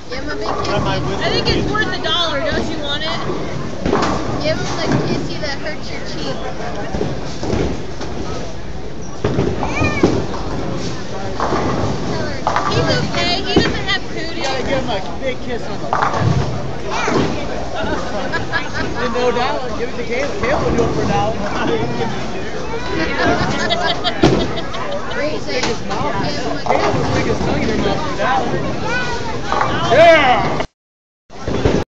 Give him a big kissy. I think it's worth $1. Don't you want it? Give him the kissy that hurts your cheek. He's okay. He doesn't have cooties. You gotta give him a big kiss on the lips. And no doubt, give it to Caleb. Caleb will do it for $1.